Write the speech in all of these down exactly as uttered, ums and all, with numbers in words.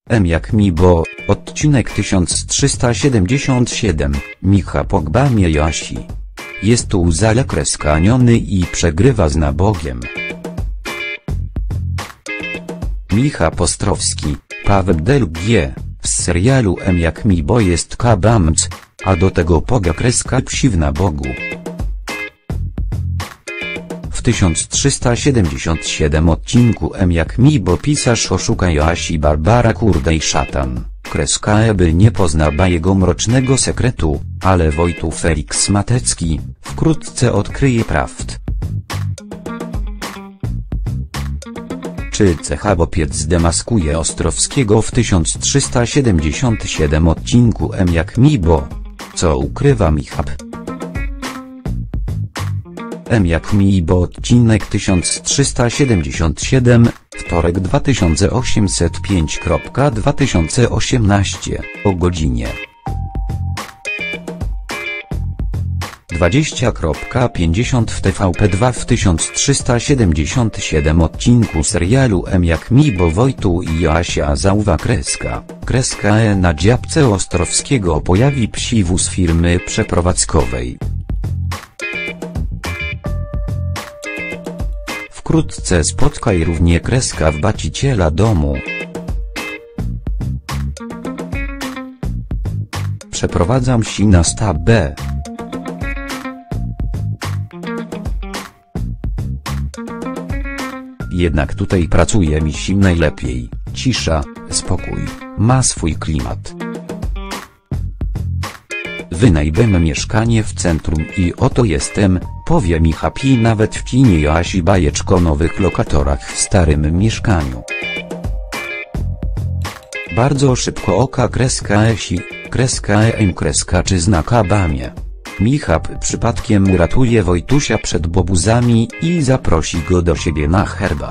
M jak mi bo, odcinek tysiąc trzysta siedemdziesiąt siedem, Micha Pogba Miejasi. Jest tu zalekreska-niony i przegrywa z nabogiem. Micha Postrowski, Paweł Del G, z serialu M jak mi bo jest kabamc, a do tego Poga kreska psi w nabogu. W tysiąc trzysta siedemdziesiąt siedem odcinku M jak mi bo pisarz oszuka Joasi Barbara Kurdej szatan, kreska eby nie pozna jego mrocznego sekretu, ale Wojtu Felix Matecki wkrótce odkryje prawd. Czy cechabopiec zdemaskuje Ostrowskiego w tysiąc trzysta siedemdziesiąt siedem odcinku M jak mi bo? Co ukrywa Micha? M jak mi bo odcinek tysiąc trzysta siedemdziesiąt siedem, wtorek dwa tysiące osiemset pięć dwa tysiące osiemnaście, o godzinie dwadzieścia pięćdziesiąt w T V P dwa. W tysiąc trzysta siedemdziesiąt siedem odcinku serialu M jak mi bo Wojtu i Joasia zauwa kreska, kreska e na działce Ostrowskiego pojawi psi wóz firmy przeprowadzkowej. Wkrótce spotkaj równie kreska właściciela domu. Przeprowadzam si na stab B. Jednak tutaj pracuje mi si najlepiej, cisza, spokój, ma swój klimat. Wynajmę mieszkanie w centrum i oto jestem, powie mi Happy nawet w kinie Joasi bajeczko o nowych lokatorach w starym mieszkaniu. Bardzo szybko oka kreska esi, kreska em kreska czy zna kabamie. Michał przypadkiem uratuje Wojtusia przed bobuzami i zaprosi go do siebie na herbat.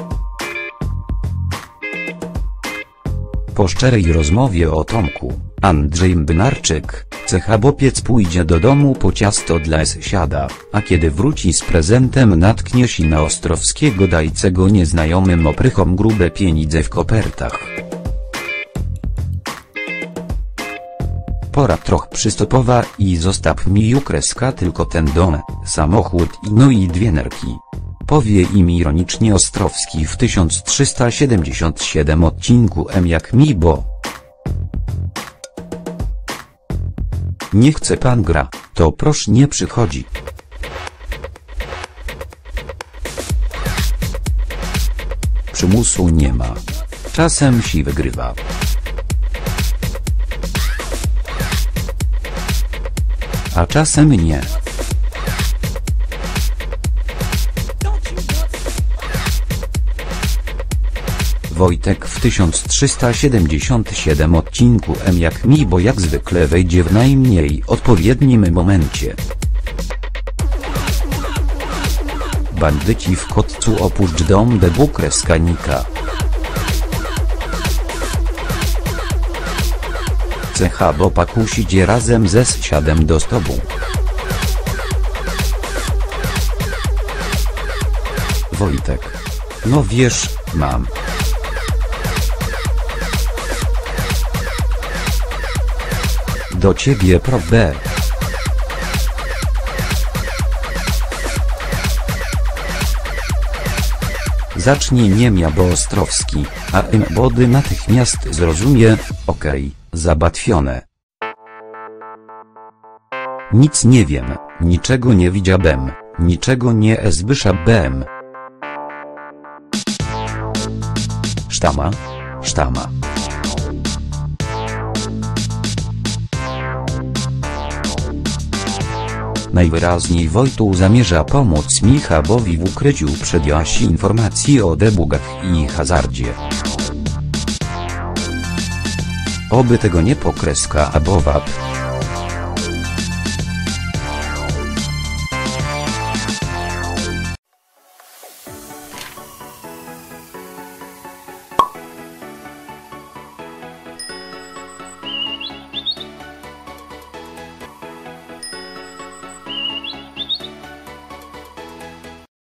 Po szczerej rozmowie o Tomku, Andrzej Mbynarczyk, cechabopiec pójdzie do domu po ciasto dla sąsiada, a kiedy wróci z prezentem natknie się na Ostrowskiego dającego nieznajomym oprychom grube pieniądze w kopertach. Pora troch przystopowa i zostaw mi ju kreska tylko ten dom, samochód i no i dwie nerki. Powie im ironicznie Ostrowski w tysiąc trzysta siedemdziesiąt siedem odcinku M jak mi bo. Nie chce pan gra, to proszę nie przychodzi. Przymusu nie ma. Czasem si wygrywa. A czasem nie. Wojtek w tysiąc trzysta siedemdziesiąt siedem odcinku M jak mi bo jak zwykle wejdzie w najmniej odpowiednim momencie. Bandyci w Kotcu opuszcz dom debu kreska Nika. Cecha bo pakusidzie razem ze sąsiadem do stobu. Wojtek. No wiesz, mam. Do ciebie pro B. Zacznie niemia bo Ostrowski, a M body natychmiast zrozumie, okej, okay, zabatwione. Nic nie wiem, niczego nie widziałem, niczego nie słyszałem. Sztama? Sztama. Najwyraźniej Wojtu zamierza pomóc Michałowi w ukryciu przed Joasi informacji o debugach i hazardzie. Oby tego nie pokreska abowab.